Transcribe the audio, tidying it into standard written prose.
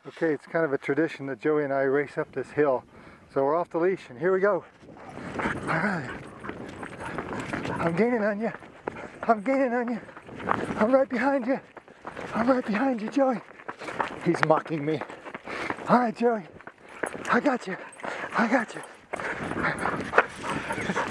Okay, it's kind of a tradition that Joey and I race up this hill. So we're off the leash and here we go. Alright. I'm gaining on you. I'm gaining on you. I'm right behind you. I'm right behind you, Joey. He's mocking me. Alright, Joey. I got you. I got you.